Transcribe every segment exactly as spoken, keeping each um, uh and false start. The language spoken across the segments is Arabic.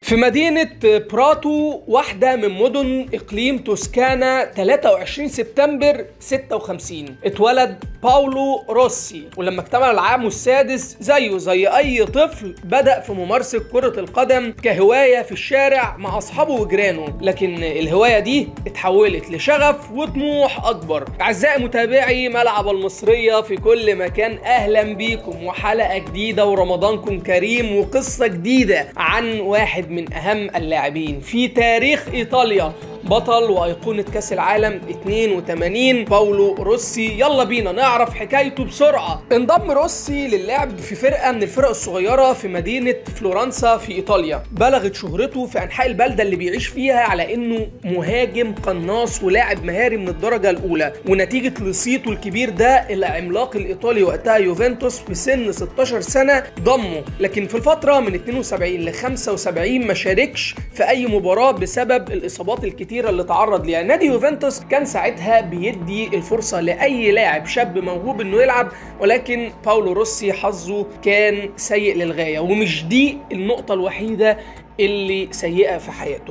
في مدينة براتو، واحدة من مدن إقليم توسكانا، ثلاثة وعشرين سبتمبر ستة وخمسين اتولد باولو روسي. ولما اكتمل العام السادس زيه زي أي طفل بدأ في ممارسة كرة القدم كهواية في الشارع مع أصحابه وجيرانه، لكن الهواية دي اتحولت لشغف وطموح أكبر. أعزائي متابعي ملعب المصرية في كل مكان، أهلا بيكم وحلقة جديدة ورمضانكم كريم وقصة جديدة عن واحد من أهم اللاعبين في تاريخ إيطاليا، بطل وأيقونة كأس العالم اثنين وثمانين باولو روسي. يلا بينا نعرف حكايته بسرعة. انضم روسي للعب في فرقة من الفرق الصغيرة في مدينة فلورنسا في إيطاليا. بلغت شهرته في أنحاء البلدة اللي بيعيش فيها على إنه مهاجم قناص ولاعب مهاري من الدرجة الأولى، ونتيجة لصيته الكبير ده العملاق الإيطالي وقتها يوفنتوس في سن ستاشر سنة ضمه، لكن في الفترة من اثنين وسبعين ل خمسة وسبعين ما شاركش في أي مباراة بسبب الإصابات الكتيرة اللي تعرض ليها. نادي يوفنتوس كان ساعتها بيدي الفرصة لأي لاعب شاب موهوب إنه يلعب، ولكن باولو روسي حظه كان سيء للغاية، ومش دي النقطة الوحيدة اللي سيئة في حياته.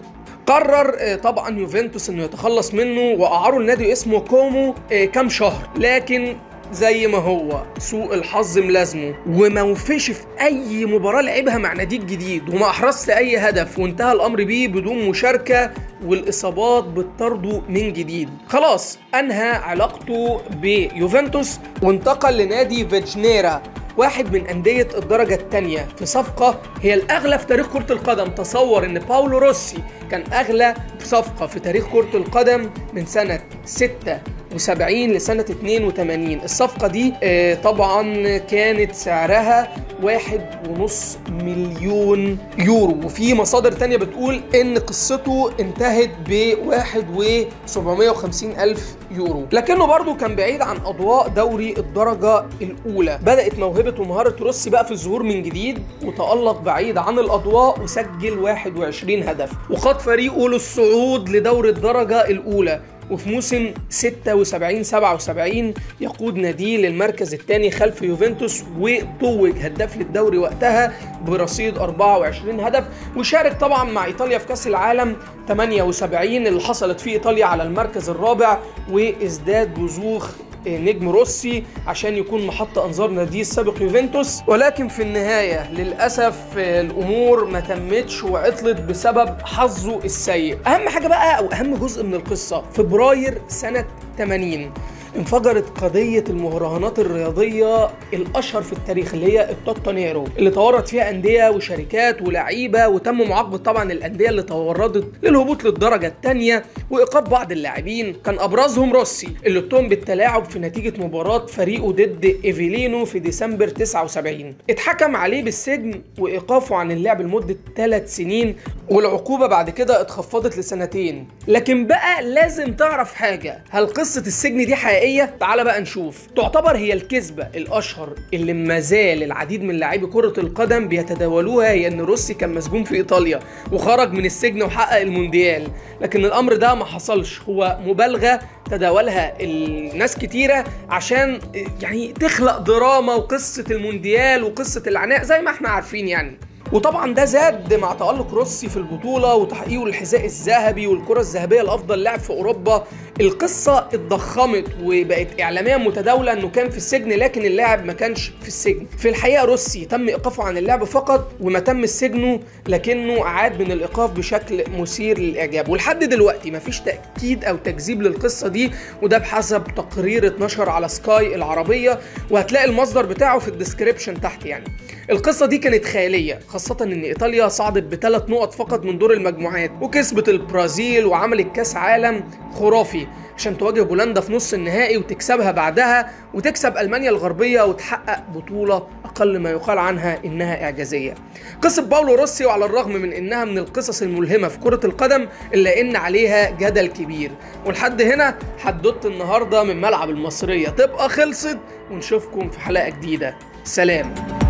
قرر طبعا يوفنتوس انه يتخلص منه واعاره لنادي اسمه كومو كام شهر، لكن زي ما هو سوء الحظ ملازمه وما وفيش في اي مباراه لعبها مع نادي جديد وما احرزش اي هدف، وانتهى الامر بيه بدون مشاركه والاصابات بتطرده من جديد. خلاص انهى علاقته بيوفنتوس وانتقل لنادي فيجنيرا، واحد من أندية الدرجة الثانية، في صفقة هي الأغلى في تاريخ كرة القدم. تصور إن باولو روسي كان أغلى صفقة في تاريخ كرة القدم من سنة ستة وسبعين لسنة اثنين وثمانين. الصفقة دي آه طبعا كانت سعرها واحد ونص مليون يورو، وفي مصادر تانية بتقول ان قصته انتهت بواحد وسبعمائة وخمسين الف يورو، لكنه برضو كان بعيد عن اضواء دوري الدرجة الاولى. بدأت موهبة ومهارة روسي بقى في الظهور من جديد، وتألق بعيد عن الاضواء وسجل واحد وعشرين هدف، وقاد فريقه للصعود لدوري الدرجة الاولى. وفي موسم ستة وسبعين سبعة وسبعين يقود ناديه للمركز الثاني خلف يوفنتوس، وتوج هداف للدوري وقتها برصيد أربعة وعشرين هدف. وشارك طبعا مع ايطاليا في كاس العالم ثمانية وسبعين اللي حصلت فيه ايطاليا على المركز الرابع، وازداد بزوخ نجم روسي عشان يكون محط انظار ناديه السابق يوفنتوس. ولكن في النهايه للاسف الامور ما تمتش وعطلت بسبب حظه السيء. اهم حاجه بقى او اهم جزء من القصه، فبراير سنه ثمانين انفجرت قضية المهرجانات الرياضية الأشهر في التاريخ اللي هي التوتانيرو، اللي تورط فيها أندية وشركات ولاعيبة، وتم معاقبة طبعا الأندية اللي تورطت للهبوط للدرجة الثانية وإيقاف بعض اللاعبين. كان أبرزهم روسي اللي اتهم بالتلاعب في نتيجة مباراة فريقه ضد إيفيلينو في ديسمبر تسعة وسبعين. اتحكم عليه بالسجن وإيقافه عن اللعب لمدة ثلاث سنين، والعقوبة بعد كده اتخفضت لسنتين. لكن بقى لازم تعرف حاجة، هل قصة السجن دي حقيقية؟ تعال بقى نشوف. تعتبر هي الكذبة الأشهر اللي مازال العديد من لاعبي كرة القدم بيتداولوها، هي إن روسي كان مسجون في إيطاليا وخرج من السجن وحقق المونديال، لكن الأمر ده ما حصلش، هو مبالغة تداولها الناس كتيرة عشان يعني تخلق دراما وقصة المونديال وقصة العناء زي ما احنا عارفين يعني. وطبعا ده زاد مع تألق روسي في البطولة وتحقيقه الحذاء الذهبي والكرة الذهبية لأفضل لاعب في أوروبا. القصة اتضخمت وبقت إعلاميا متداولة إنه كان في السجن، لكن اللاعب ما كانش في السجن. في الحقيقة روسي تم إيقافه عن اللعب فقط وما تم سجنه، لكنه عاد من الإيقاف بشكل مثير للإعجاب. ولحد دلوقتي مفيش تأكيد أو تكذيب للقصة دي، وده بحسب تقرير اتنشر على سكاي العربية، وهتلاقي المصدر بتاعه في الديسكريبشن تحت. يعني القصة دي كانت خيالية، خاصة إن إيطاليا صعدت بثلاث نقط فقط من دور المجموعات، وكسبت البرازيل وعملت كاس عالم خرافي عشان تواجه بولندا في نص النهائي وتكسبها بعدها، وتكسب ألمانيا الغربية وتحقق بطولة أقل ما يقال عنها إنها إعجازية. قصة باولو روسي، وعلى الرغم من إنها من القصص الملهمة في كرة القدم إلا إن عليها جدل كبير. ولحد هنا حدوتة النهاردة من ملعب المصرية تبقى خلصت، ونشوفكم في حلقة جديدة. سلام.